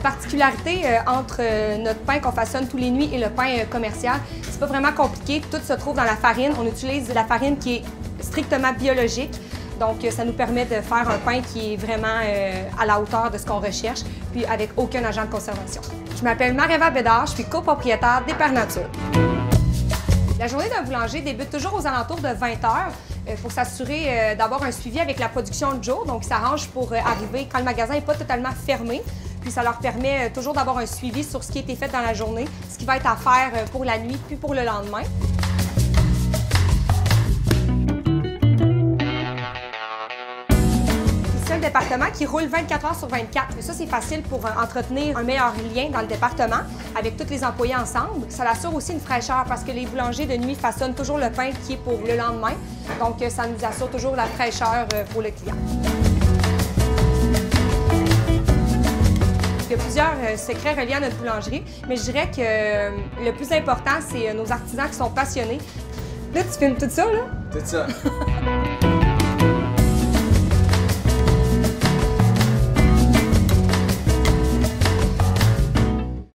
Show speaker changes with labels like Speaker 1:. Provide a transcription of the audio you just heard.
Speaker 1: particularité entre notre pain qu'on façonne tous les nuits et le pain commercial, c'est pas vraiment compliqué. Tout se trouve dans la farine. On utilise de la farine qui est strictement biologique. Donc, ça nous permet de faire un pain qui est vraiment à la hauteur de ce qu'on recherche, puis avec aucun agent de conservation. Je m'appelle Marie-Eva Bédard, je suis copropriétaire des Pères Nature. La journée d'un boulanger débute toujours aux alentours de 20 h pour s'assurer d'avoir un suivi avec la production de jour. Donc, ils s'arrangent pour arriver quand le magasin n'est pas totalement fermé. Puis, ça leur permet toujours d'avoir un suivi sur ce qui a été fait dans la journée, ce qui va être à faire pour la nuit, puis pour le lendemain. C'est le département qui roule 24 heures sur 24. Ça, c'est facile pour entretenir un meilleur lien dans le département avec tous les employés ensemble. Ça assure aussi une fraîcheur parce que les boulangers de nuit façonnent toujours le pain qui est pour le lendemain. Donc, ça nous assure toujours la fraîcheur pour le client. Il y a plusieurs secrets reliés à notre boulangerie, mais je dirais que le plus important, c'est nos artisans qui sont passionnés. Là, tu filmes tout ça, là?
Speaker 2: Tout ça.